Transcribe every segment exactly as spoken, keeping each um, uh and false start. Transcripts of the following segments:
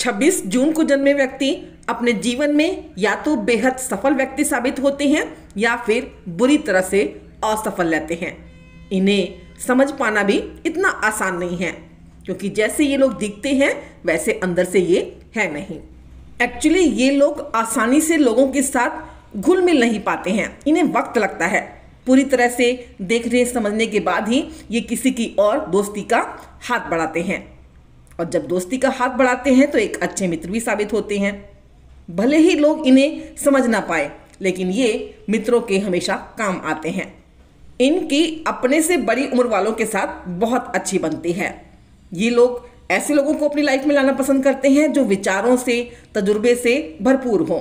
छब्बीस जून को जन्मे व्यक्ति अपने जीवन में या तो बेहद सफल व्यक्ति साबित होते हैं या फिर बुरी तरह से असफल रहते हैं। इन्हें समझ पाना भी इतना आसान नहीं है, क्योंकि जैसे ये लोग दिखते हैं वैसे अंदर से ये है नहीं। एक्चुअली ये लोग आसानी से लोगों के साथ घुल मिल नहीं पाते हैं, इन्हें वक्त लगता है। पूरी तरह से देखने समझने के बाद ही ये किसी की और दोस्ती का हाथ बढ़ाते हैं, और जब दोस्ती का हाथ बढ़ाते हैं तो एक अच्छे मित्र भी साबित होते हैं। भले ही लोग इन्हें समझ ना पाए, लेकिन ये मित्रों के हमेशा काम आते हैं। इनकी अपने से बड़ी उम्र वालों के साथ बहुत अच्छी बनती है। ये लोग ऐसे लोगों को अपनी लाइफ में लाना पसंद करते हैं जो विचारों से, तजुर्बे से भरपूर हों,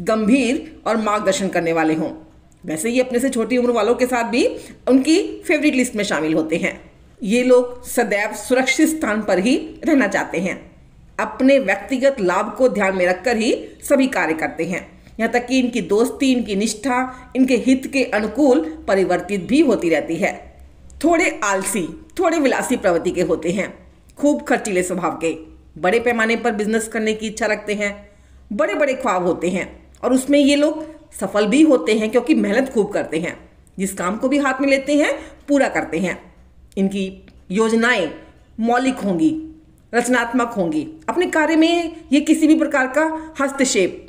गंभीर और मार्गदर्शन करने वाले हों। वैसे ये अपने से छोटी उम्र वालों के साथ भी उनकी फेवरेट लिस्ट में शामिल होते हैं। ये लोग सदैव सुरक्षित स्थान पर ही रहना चाहते हैं। अपने व्यक्तिगत लाभ को ध्यान में रखकर ही सभी कार्य करते हैं। यहाँ तक कि इनकी दोस्ती, इनकी निष्ठा इनके हित के अनुकूल परिवर्तित भी होती रहती है। थोड़े आलसी, थोड़े विलासी प्रवृत्ति के होते हैं, खूब खर्चीले स्वभाव के, बड़े पैमाने पर बिजनेस करने की इच्छा रखते हैं, बड़े बड़े ख्वाब होते हैं और उसमें ये लोग सफल भी होते हैं, क्योंकि मेहनत खूब करते हैं। जिस काम को भी हाथ में लेते हैं पूरा करते हैं। इनकी योजनाएं मौलिक होंगी, रचनात्मक होंगी। अपने कार्य में ये किसी भी प्रकार का हस्तक्षेप,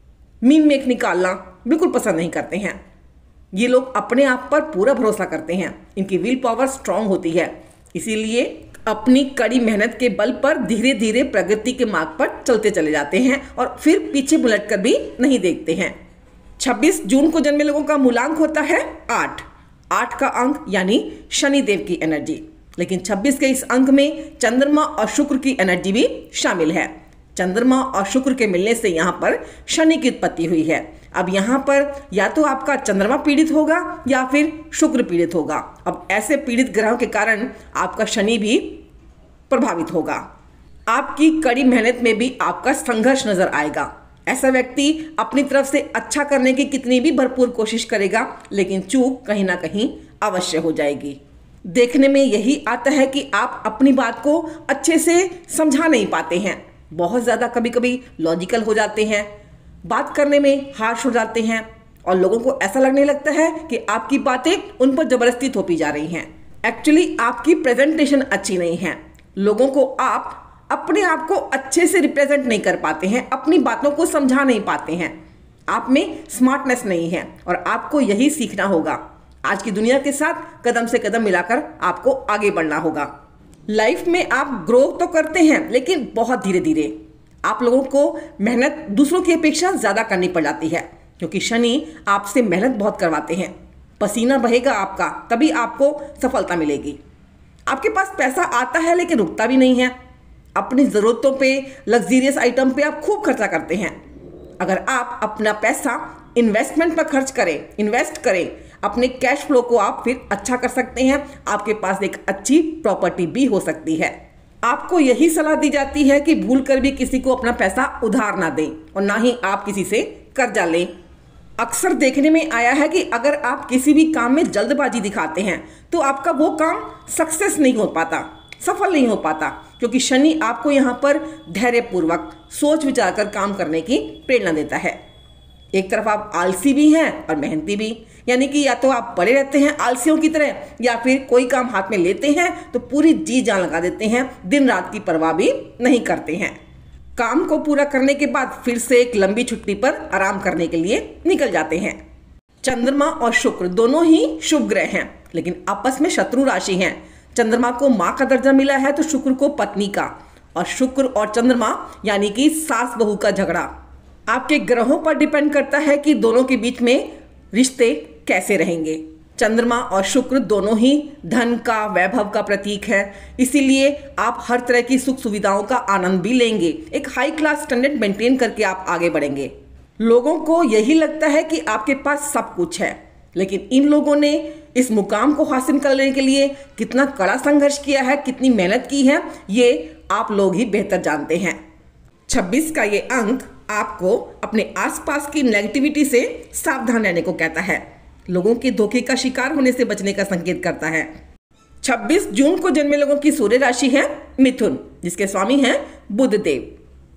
मीन मेख निकालना बिल्कुल पसंद नहीं करते हैं। ये लोग अपने आप पर पूरा भरोसा करते हैं। इनकी विल पावर स्ट्रांग होती है, इसीलिए अपनी कड़ी मेहनत के बल पर धीरे धीरे प्रगति के मार्ग पर चलते चले जाते हैं और फिर पीछे बुलट कर भी नहीं देखते हैं। छब्बीस जून को जन्मे लोगों का मूलांक होता है आठ। आठ का अंक यानी शनिदेव की एनर्जी, लेकिन छब्बीस के इस अंक में चंद्रमा और शुक्र की एनर्जी भी शामिल है। चंद्रमा और शुक्र के मिलने से यहाँ पर शनि की उत्पत्ति हुई है। अब यहाँ पर या तो आपका चंद्रमा पीड़ित होगा या फिर शुक्र पीड़ित होगा। अब ऐसे पीड़ित ग्रहों के कारण आपका शनि भी प्रभावित होगा। आपकी कड़ी मेहनत में भी आपका संघर्ष नजर आएगा। ऐसा व्यक्ति अपनी तरफ से अच्छा करने की कितनी भी भरपूर कोशिश करेगा, लेकिन चूक कहीं ना कहीं अवश्य हो जाएगी। देखने में यही आता है कि आप अपनी बात को अच्छे से समझा नहीं पाते हैं, बहुत ज़्यादा कभी कभी लॉजिकल हो जाते हैं, बात करने में हार्श हो जाते हैं और लोगों को ऐसा लगने लगता है कि आपकी बातें उन पर जबरदस्ती थोपी जा रही हैं। एक्चुअली आपकी प्रेजेंटेशन अच्छी नहीं है, लोगों को आप अपने आप को अच्छे से रिप्रेजेंट नहीं कर पाते हैं, अपनी बातों को समझा नहीं पाते हैं। आप में स्मार्टनेस नहीं है और आपको यही सीखना होगा। आज की दुनिया के साथ कदम से कदम मिलाकर आपको आगे बढ़ना होगा। लाइफ में आप ग्रो तो करते हैं, लेकिन बहुत धीरे धीरे। आप लोगों को मेहनत दूसरों की अपेक्षा ज़्यादा करनी पड़ जाती है, क्योंकि शनि आपसे मेहनत बहुत करवाते हैं। पसीना बहेगा आपका, तभी आपको सफलता मिलेगी। आपके पास पैसा आता है लेकिन रुकता भी नहीं है। अपनी ज़रूरतों पे, लग्जीरियस आइटम पे आप खूब खर्चा करते हैं। अगर आप अपना पैसा इन्वेस्टमेंट पर खर्च करें, इन्वेस्ट करें, अपने कैश फ्लो को आप फिर अच्छा कर सकते हैं। आपके पास एक अच्छी प्रॉपर्टी भी हो सकती है। आपको यही सलाह दी जाती है कि भूल कर भी किसी को अपना पैसा उधार ना दें और ना ही आप किसी से कर्जा लें। अक्सर देखने में आया है कि अगर आप किसी भी काम में जल्दबाजी दिखाते हैं तो आपका वो काम सक्सेस नहीं हो पाता, सफल नहीं हो पाता, क्योंकि शनि आपको यहाँ पर धैर्यपूर्वक सोच विचार कर काम करने की प्रेरणा देता है। एक तरफ आप आलसी भी हैं और मेहनती भी, यानी कि या तो आप पड़े रहते हैं आलसियों की तरह, या फिर कोई काम हाथ में लेते हैं तो पूरी जी जान लगा देते हैं, दिन रात की परवाह भी नहीं करते हैं। काम को पूरा करने के बाद फिर से एक लंबी छुट्टी पर आराम करने के लिए निकल जाते हैं। चंद्रमा और शुक्र दोनों ही शुभ ग्रह हैं, लेकिन आपस में शत्रु राशि हैं। चंद्रमा को माँ का दर्जा मिला है तो शुक्र को पत्नी का, और शुक्र और चंद्रमा यानी कि सास बहू का झगड़ा आपके ग्रहों पर डिपेंड करता है कि दोनों के बीच में रिश्ते कैसे रहेंगे। चंद्रमा और शुक्र दोनों ही धन का, वैभव का प्रतीक है, इसीलिए आप हर तरह की सुख सुविधाओं का आनंद भी लेंगे। एक हाई क्लास स्टैंडर्ड मेंटेन करके आप आगे बढ़ेंगे। लोगों को यही लगता है कि आपके पास सब कुछ है, लेकिन इन लोगों ने इस मुकाम को हासिल करने के लिए कितना कड़ा संघर्ष किया है, कितनी मेहनत की है, ये आप लोग ही बेहतर जानते हैं। छब्बीस का ये अंक आपको अपने आसपास की नेगेटिविटी से सावधान रहने को कहता है, लोगों के धोखे का शिकार होने से बचने का संकेत करता है। छब्बीस जून को जन्मे लोगों की सूर्य राशि है मिथुन, जिसके स्वामी हैं बुध देव।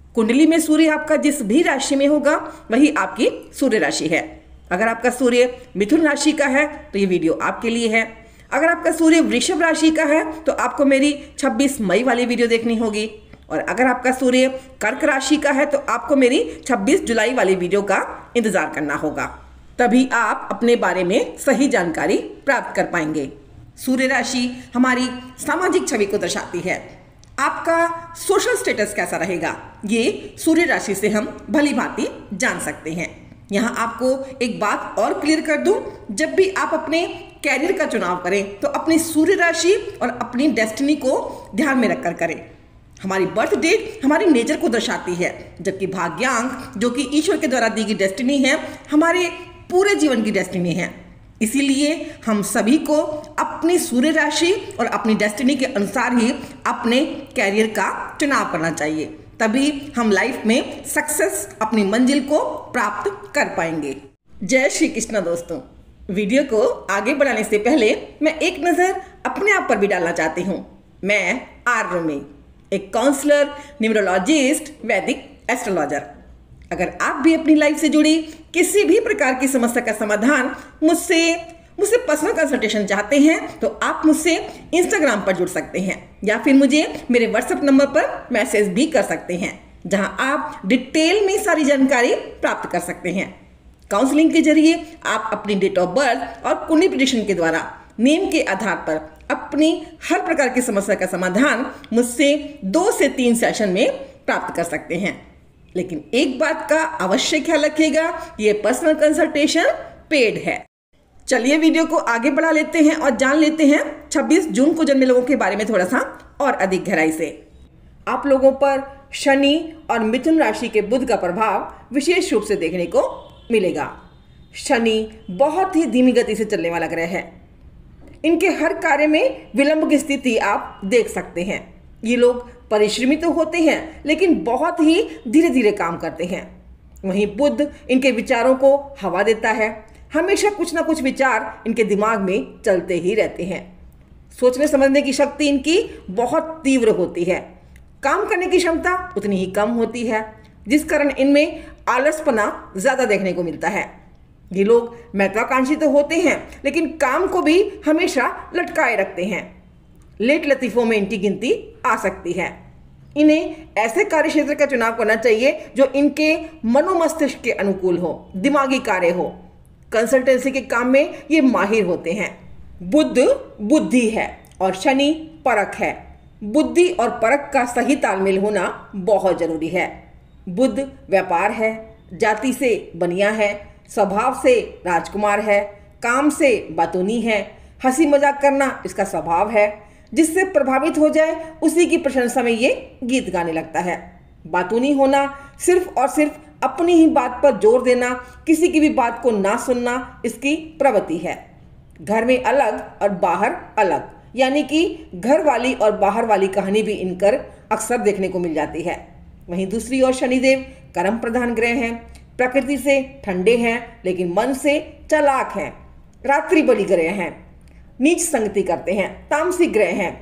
कुंडली में सूर्य आपका जिस भी राशि में होगा वही आपकी सूर्य राशि है। अगर आपका सूर्य मिथुन राशि का है तो ये वीडियो आपके लिए है। अगर आपका सूर्य वृषभ राशि का है तो आपको मेरी छब्बीस मई वाली वीडियो देखनी होगी। और अगर आपका सूर्य कर्क राशि का है तो आपको मेरी छब्बीस जुलाई वाली वीडियो का इंतजार करना होगा, तभी आप अपने बारे में सही जानकारी प्राप्त कर पाएंगे। सूर्य राशि हमारी सामाजिक छवि को दर्शाती है। आपका सोशल स्टेटस कैसा रहेगा ये सूर्य राशि से हम भली भांति जान सकते हैं। यहाँ आपको एक बात और क्लियर कर दूं, जब भी आप अपने कैरियर का चुनाव करें तो अपनी सूर्य राशि और अपनी डेस्टिनी को ध्यान में रखकर करें। हमारी बर्थ डेट हमारी नेचर को दर्शाती है, जबकि भाग्यांक जो कि ईश्वर के द्वारा दी गई डेस्टिनी है हमारे पूरे जीवन की डेस्टिनी है। इसीलिए हम सभी को अपनी सूर्य राशि और अपनी डेस्टिनी के अनुसार ही अपने कैरियर का चुनाव करना चाहिए, तभी हम लाइफ में सक्सेस अपनी मंजिल को प्राप्त कर पाएंगे। जय श्री कृष्ण दोस्तों, वीडियो को आगे बढ़ाने से पहले मैं एक नज़र अपने आप पर भी डालना चाहती हूँ। मैं आर रोमी, एक काउंसलर, न्यूमरोलॉजिस्ट, वैदिक एस्ट्रोलॉजर। अगर आप भी अपनी लाइफ से जुड़ी किसी भी प्रकार की समस्या का समाधान मुझसे मुझसे पर्सनल कंसल्टेशन चाहते हैं तो आप मुझसे इंस्टाग्राम पर जुड़ सकते हैं या फिर मुझे मेरे व्हाट्सएप नंबर पर मैसेज भी कर सकते हैं, जहां आप डिटेल में सारी जानकारी प्राप्त कर सकते हैं। काउंसलिंग के जरिए आप अपनी डेट ऑफ बर्थ और कुंडली प्रेडिक्शन के द्वारा नेम के आधार पर अपनी हर प्रकार की समस्या का समाधान मुझसे दो से तीन सेशन में प्राप्त कर सकते हैं। लेकिन एक बात का अवश्य ख्याल रखिएगा, ये पर्सनल कंसल्टेशन पेड है। चलिए वीडियो को आगे बढ़ा लेते हैं और जान लेते हैं छब्बीस जून को जन्मे लोगों के बारे में थोड़ा सा और अधिक गहराई से। आप लोगों पर शनि और मिथुन राशि के बुध का प्रभाव विशेष रूप से देखने को मिलेगा। शनि बहुत ही धीमी गति से चलने वाला ग्रह है। इनके हर कार्य में विलंब की स्थिति आप देख सकते हैं। ये लोग परिश्रमी तो होते हैं लेकिन बहुत ही धीरे धीरे काम करते हैं। वहीं बुध इनके विचारों को हवा देता है। हमेशा कुछ ना कुछ विचार इनके दिमाग में चलते ही रहते हैं। सोचने समझने की शक्ति इनकी बहुत तीव्र होती है। काम करने की क्षमता उतनी ही कम होती है, जिस कारण इनमें आलसपना ज़्यादा देखने को मिलता है। ये लोग महत्वाकांक्षी तो होते हैं लेकिन काम को भी हमेशा लटकाए रखते हैं। लेट लतीफ़ों में इनकी गिनती आ सकती है। इन्हें ऐसे कार्य क्षेत्र का चुनाव करना चाहिए जो इनके मनोमस्तिष्क के अनुकूल हो, दिमागी कार्य हो। कंसल्टेंसी के काम में ये माहिर होते हैं। बुध बुद्धि है और शनि परख है। बुद्धि और परख का सही तालमेल होना बहुत जरूरी है। बुध व्यापार है, जाति से बनिया है, स्वभाव से राजकुमार है, काम से बातूनी है, हंसी मजाक करना इसका स्वभाव है। जिससे प्रभावित हो जाए उसी की प्रशंसा में ये गीत गाने लगता है। बातूनी होना, सिर्फ और सिर्फ अपनी ही बात पर जोर देना, किसी की भी बात को ना सुनना इसकी प्रवृत्ति है। घर में अलग और बाहर अलग, यानी कि घर वाली और बाहर वाली कहानी भी इनकर अक्सर देखने को मिल जाती है। वहीं दूसरी ओर शनिदेव कर्म प्रधान ग्रह हैं। प्रकृति से ठंडे हैं लेकिन मन से चालाक हैं। रात्रि बलि ग्रह हैं, नीच संगति करते हैं, तामसिक ग्रह हैं।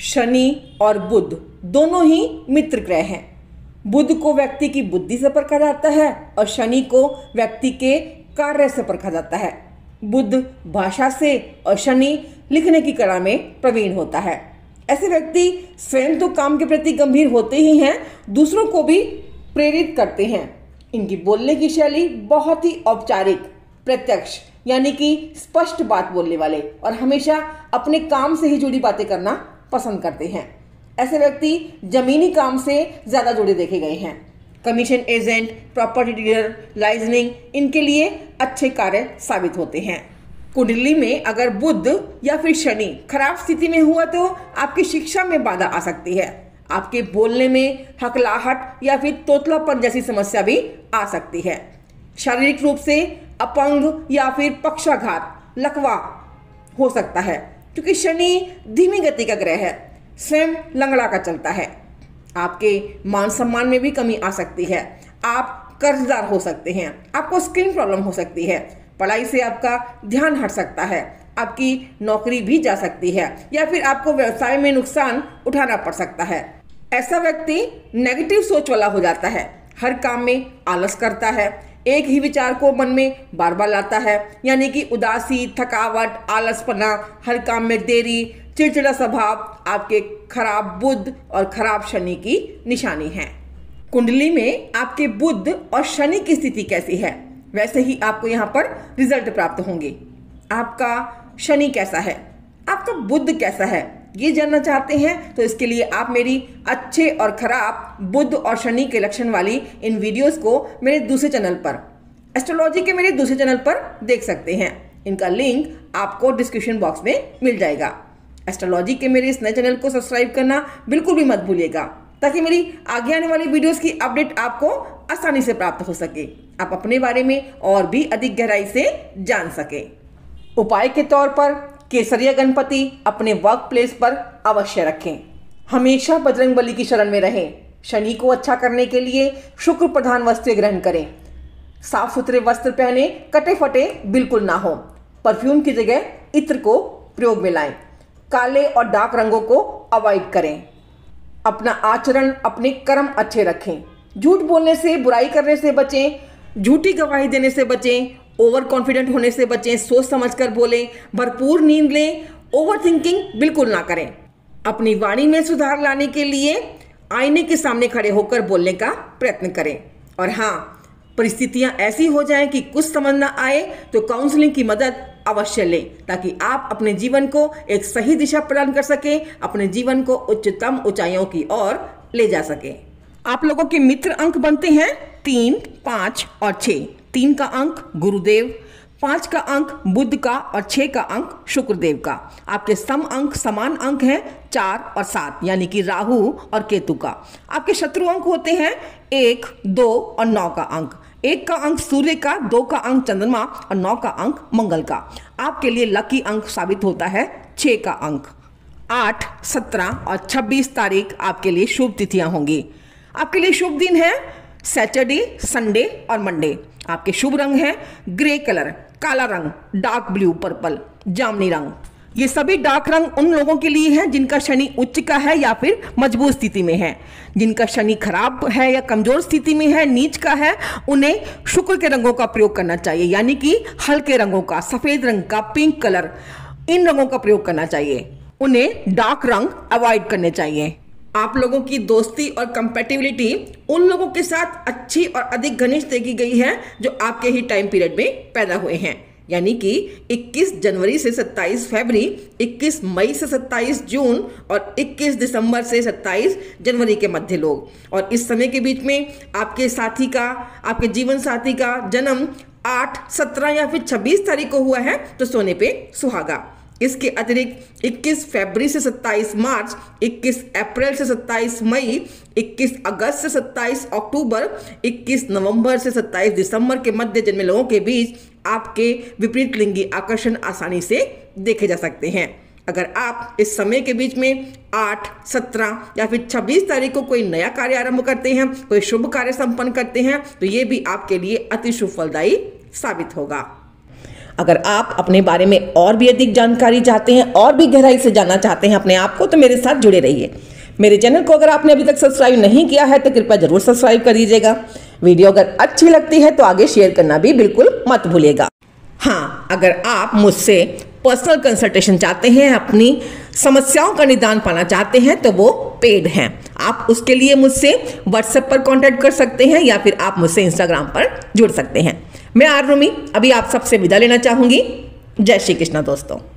शनि और बुध दोनों ही मित्र ग्रह हैं। बुध को व्यक्ति की बुद्धि से परखा जाता है और शनि को व्यक्ति के कार्य से परखा जाता है। बुध भाषा से और शनि लिखने की कला में प्रवीण होता है। ऐसे व्यक्ति स्वयं तो काम के प्रति गंभीर होते ही हैं, दूसरों को भी प्रेरित करते हैं। इनकी बोलने की शैली बहुत ही औपचारिक, प्रत्यक्ष यानी कि स्पष्ट बात बोलने वाले और हमेशा अपने काम से ही जुड़ी बातें करना पसंद करते हैं। ऐसे व्यक्ति जमीनी काम से ज़्यादा जुड़े देखे गए हैं। Commission agent, property dealer, liaisoning इनके लिए अच्छे कार्य साबित होते हैं। कुंडली में अगर बुध या फिर शनि खराब स्थिति में हुआ तो आपकी शिक्षा में बाधा आ सकती है। आपके बोलने में हकलाहट या फिर तोतलापन जैसी समस्या भी आ सकती है। शारीरिक रूप से अपंग या फिर पक्षाघात, लकवा हो सकता है क्योंकि शनि धीमी गति का ग्रह है, स्वयं लंगड़ा का चलता है। आपके मान सम्मान में भी कमी आ सकती है। आप कर्जदार हो सकते हैं। आपको स्किन प्रॉब्लम हो सकती है। पढ़ाई से आपका ध्यान हट सकता है। आपकी नौकरी भी जा सकती है या फिर आपको व्यवसाय में नुकसान उठाना पड़ सकता है। ऐसा व्यक्ति नेगेटिव सोच वाला हो जाता है, हर काम में आलस करता है, एक ही विचार को मन में बार बार लाता है, यानी कि उदासी, थकावट, आलसपना, हर काम में देरी, चिड़चिड़ा स्वभाव आपके खराब बुध और खराब शनि की निशानी है। कुंडली में आपके बुध और शनि की स्थिति कैसी है, वैसे ही आपको यहाँ पर रिजल्ट प्राप्त होंगे। आपका शनि कैसा है, आपका बुध कैसा है, ये जानना चाहते हैं तो इसके लिए आप मेरी अच्छे और खराब बुध और शनि के लक्षण वाली इन वीडियोस को मेरे दूसरे चैनल पर, एस्ट्रोलॉजी के मेरे दूसरे चैनल पर देख सकते हैं। इनका लिंक आपको डिस्क्रिप्शन बॉक्स में मिल जाएगा। एस्ट्रोलॉजी के मेरे इस नए चैनल को सब्सक्राइब करना बिल्कुल भी मत भूलिएगा, ताकि मेरी आगे आने वाली वीडियोस की अपडेट आपको आसानी से प्राप्त हो सके, आप अपने बारे में और भी अधिक गहराई से जान सके। उपाय के तौर पर केसरिया गणपति अपने वर्क प्लेस पर अवश्य रखें। हमेशा बजरंगबली की शरण में रहें। शनि को अच्छा करने के लिए शुक्र प्रधान वस्त्र ग्रहण करें। साफ सुथरे वस्त्र पहने, कटे फटे बिल्कुल ना हो। परफ्यूम की जगह इत्र को प्रयोग में लाएं। काले और डार्क रंगों को अवॉइड करें। अपना आचरण, अपने कर्म अच्छे रखें। झूठ बोलने से, बुराई करने से बचें। झूठी गवाही देने से बचें। ओवर कॉन्फिडेंट होने से बचें। सोच समझकर बोलें। भरपूर नींद लें। ओवर थिंकिंग बिल्कुल ना करें। अपनी वाणी में सुधार लाने के लिए आईने के सामने खड़े होकर बोलने का प्रयत्न करें। और हाँ, परिस्थितियां ऐसी हो जाएं कि कुछ समझ ना आए तो काउंसलिंग की मदद अवश्य लें, ताकि आप अपने जीवन को एक सही दिशा प्रदान कर सकें, अपने जीवन को उच्चतम ऊंचाइयों की ओर ले जा सकें। आप लोगों के मित्र अंक बनते हैं तीन, पाँच और छः। तीन का अंक गुरुदेव, पाँच का अंक बुध का और छः का अंक शुक्रदेव का। आपके सम अंक, समान अंक हैं चार और सात, यानी कि राहु और केतु का। आपके शत्रु अंक होते हैं एक, दो और नौ का अंक। एक का अंक सूर्य का, दो का अंक चंद्रमा और नौ का अंक मंगल का। आपके लिए लकी अंक साबित होता है छः का अंक। आठ, सत्रह और छब्बीस तारीख आपके लिए शुभ तिथियां होंगी। आपके लिए शुभ दिन है सैटरडे, संडे और मंडे। आपके शुभ रंग है ग्रे कलर, काला रंग, डार्क ब्लू, पर्पल, जामनी रंग। ये सभी डार्क रंग उन लोगों के लिए हैं जिनका शनि उच्च का है या फिर मजबूत स्थिति में है। जिनका शनि खराब है या कमजोर स्थिति में है, नीच का है, उन्हें शुक्र के रंगों का प्रयोग करना चाहिए, यानी कि हल्के रंगों का, सफेद रंग का, पिंक कलर, इन रंगों का प्रयोग करना चाहिए। उन्हें डार्क रंग अवॉइड करने चाहिए। आप लोगों की दोस्ती और कंपैटिबिलिटी उन लोगों के साथ अच्छी और अधिक घनिष्ठ देखी गई है जो आपके ही टाइम पीरियड में पैदा हुए हैं, यानी कि इक्कीस जनवरी से सत्ताईस फरवरी, इक्कीस मई से सत्ताईस जून और इक्कीस दिसंबर से सत्ताईस जनवरी के मध्य लोग। और इस समय के बीच में आपके साथी का, आपके जीवन साथी का जन्म आठ, सत्रह या फिर छब्बीस तारीख को हुआ है तो सोने पे सुहागा। इसके अतिरिक्त इक्कीस फरवरी से सत्ताईस मार्च, इक्कीस अप्रैल से सत्ताईस मई, इक्कीस अगस्त से सत्ताईस अक्टूबर, इक्कीस नवंबर से सत्ताईस दिसंबर के मध्य जन्मे लोगों के बीच आपके विपरीत लिंगी आकर्षण आसानी से देखे जा सकते हैं। अगर आप इस समय के बीच में आठ, सत्रह या फिर छब्बीस तारीख को कोई नया कार्य आरंभ करते हैं, कोई शुभ कार्य संपन्न करते हैं, तो ये भी आपके लिए अति शुभ फलदायी साबित होगा। अगर आप अपने बारे में और भी अधिक जानकारी चाहते हैं और भी गहराई से जानना चाहते हैं अपने आप को, तो मेरे साथ जुड़े रहिए। मेरे चैनल को अगर आपने अभी तक सब्सक्राइब नहीं किया है तो कृपया जरूर सब्सक्राइब कर दीजिएगा। वीडियो अगर अच्छी लगती है तो आगे शेयर करना भी बिल्कुल मत भूलिएगा। हाँ, अगर आप मुझसे पर्सनल कंसल्टेशन चाहते हैं, अपनी समस्याओं का निदान पाना चाहते हैं, तो वो पेड हैं। आप उसके लिए मुझसे व्हाट्सएप पर कांटेक्ट कर सकते हैं या फिर आप मुझसे इंस्टाग्राम पर जुड़ सकते हैं। मैं आर रूमी अभी आप सबसे विदा लेना चाहूंगी। जय श्री कृष्णा दोस्तों।